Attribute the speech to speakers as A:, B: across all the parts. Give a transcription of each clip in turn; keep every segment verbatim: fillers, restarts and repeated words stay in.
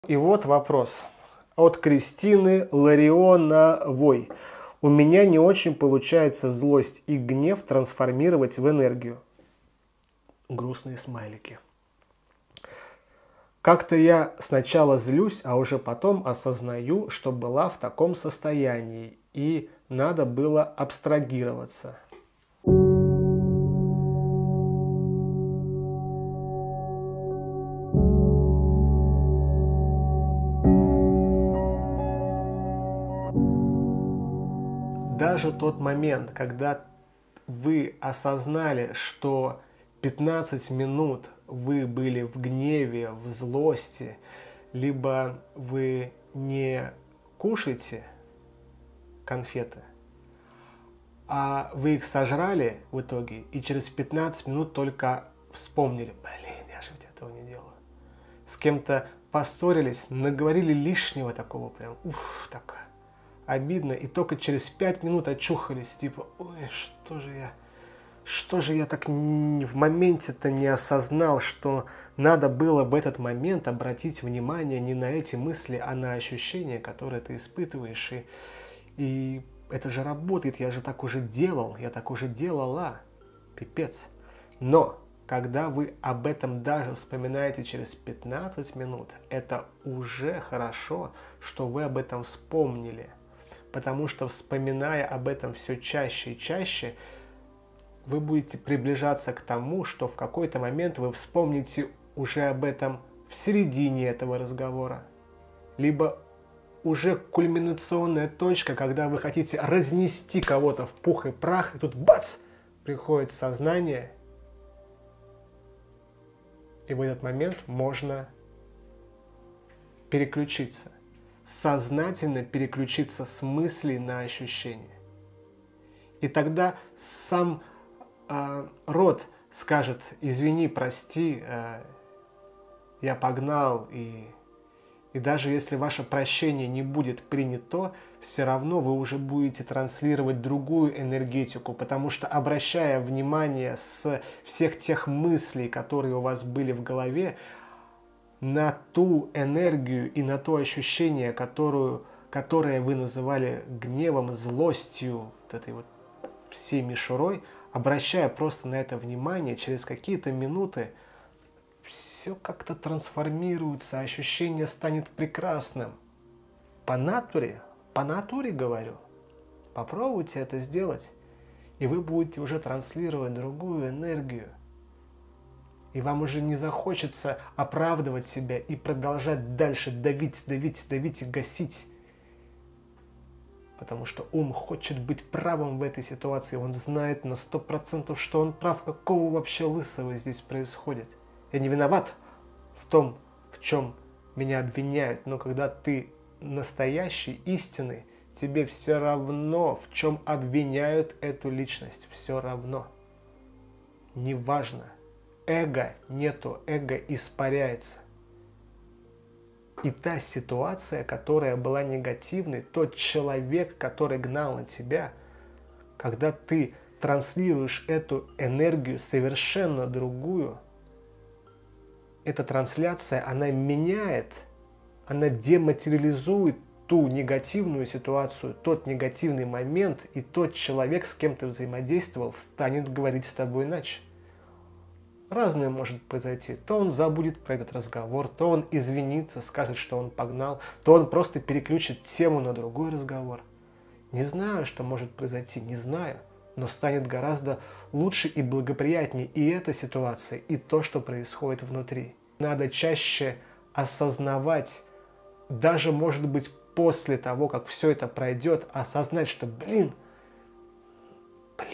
A: И вот вопрос от Кристины Ларионовой. У меня не очень получается злость и гнев трансформировать в энергию. Грустные смайлики. Как-то я сначала злюсь, а уже потом осознаю, что была в таком состоянии, и надо было абстрагироваться. Даже тот момент, когда вы осознали, что пятнадцать минут вы были в гневе, в злости, либо вы не кушаете конфеты, а вы их сожрали в итоге, и через пятнадцать минут только вспомнили: блин, я же ведь этого не делаю. С кем-то поссорились, наговорили лишнего такого прям, уф, так обидно, и только через пять минут очухались, типа, ой, что же я, что же я так в моменте-то не осознал, что надо было в этот момент обратить внимание не на эти мысли, а на ощущения, которые ты испытываешь, и, и это же работает, я же так уже делал, я так уже делала, пипец. Но когда вы об этом даже вспоминаете через пятнадцать минут, это уже хорошо, что вы об этом вспомнили. Потому что, вспоминая об этом все чаще и чаще, вы будете приближаться к тому, что в какой-то момент вы вспомните уже об этом в середине этого разговора. Либо уже кульминационная точка, когда вы хотите разнести кого-то в пух и прах, и тут бац, приходит сознание, и в этот момент можно переключиться. Сознательно переключиться с мыслей на ощущения. И тогда сам э, род скажет: извини, прости, э, я погнал, и, и даже если ваше прощение не будет принято, все равно вы уже будете транслировать другую энергетику, потому что, обращая внимание с всех тех мыслей, которые у вас были в голове, на ту энергию и на то ощущение, которую, которое вы называли гневом, злостью, вот этой вот всей мишурой, обращая просто на это внимание, через какие-то минуты все как-то трансформируется, ощущение станет прекрасным. По натуре, по натуре говорю, попробуйте это сделать, и вы будете уже транслировать другую энергию. И вам уже не захочется оправдывать себя и продолжать дальше давить, давить, давить и гасить. Потому что ум хочет быть правым в этой ситуации. Он знает на сто процентов, что он прав. Какого вообще лысого здесь происходит? Я не виноват в том, в чем меня обвиняют. Но когда ты настоящий, истинный, тебе все равно, в чем обвиняют эту личность. Все равно. Неважно. Эго нету, эго испаряется. И та ситуация, которая была негативной, тот человек, который гнал на тебя, когда ты транслируешь эту энергию совершенно другую, эта трансляция, она меняет, она дематериализует ту негативную ситуацию, тот негативный момент, и тот человек, с кем ты взаимодействовал, станет говорить с тобой иначе. Разное может произойти. То он забудет про этот разговор, то он извинится, скажет, что он погнал, то он просто переключит тему на другой разговор. Не знаю, что может произойти, не знаю, но станет гораздо лучше и благоприятнее и эта ситуация, и то, что происходит внутри. Надо чаще осознавать, даже, может быть, после того, как все это пройдет, осознать, что, блин, блин.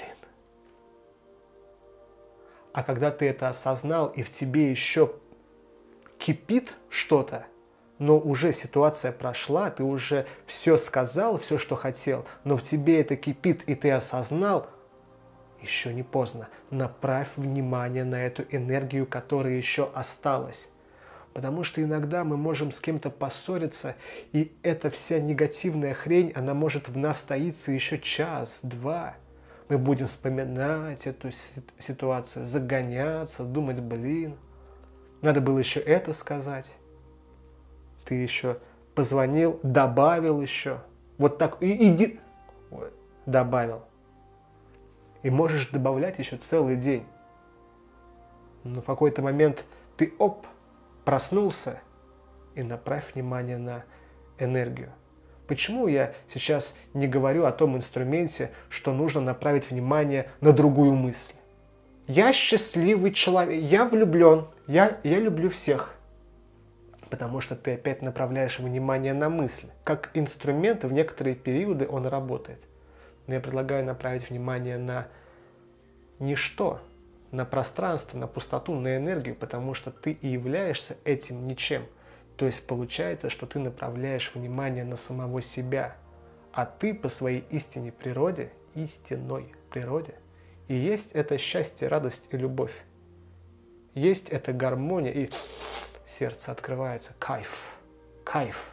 A: А когда ты это осознал, и в тебе еще кипит что-то, но уже ситуация прошла, ты уже все сказал, все, что хотел, но в тебе это кипит, и ты осознал, еще не поздно. Направь внимание на эту энергию, которая еще осталась. Потому что иногда мы можем с кем-то поссориться, и эта вся негативная хрень, она может в нас таиться еще час, два. Мы будем вспоминать эту ситуацию, загоняться, думать, блин, надо было еще это сказать. ты еще позвонил, добавил еще. Вот так, и иди, ой, добавил. И можешь добавлять еще целый день. Но в какой-то момент ты, оп, проснулся, и направь внимание на энергию. Почему я сейчас не говорю о том инструменте, что нужно направить внимание на другую мысль? Я счастливый человек, я влюблен, я, я люблю всех. Потому что ты опять направляешь внимание на мысль. Как инструмент в некоторые периоды он работает. Но я предлагаю направить внимание на ничто, на пространство, на пустоту, на энергию, потому что ты и являешься этим ничем. То есть получается, что ты направляешь внимание на самого себя, а ты по своей истинной природе, истинной природе, и есть это счастье, радость и любовь. Есть эта гармония, и сердце открывается, кайф, кайф.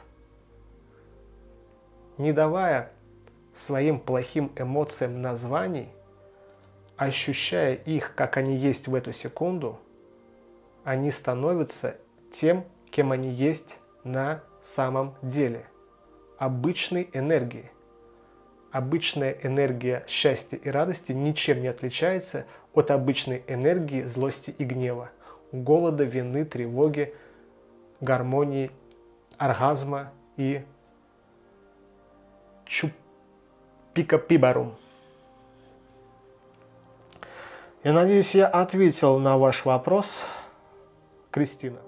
A: Не давая своим плохим эмоциям названий, ощущая их, как они есть в эту секунду, они становятся тем, кем они есть на самом деле. Обычной энергией. Обычная энергия счастья и радости ничем не отличается от обычной энергии злости и гнева, голода, вины, тревоги, гармонии, оргазма и чупика-пибарум. Я надеюсь, я ответил на ваш вопрос, Кристина.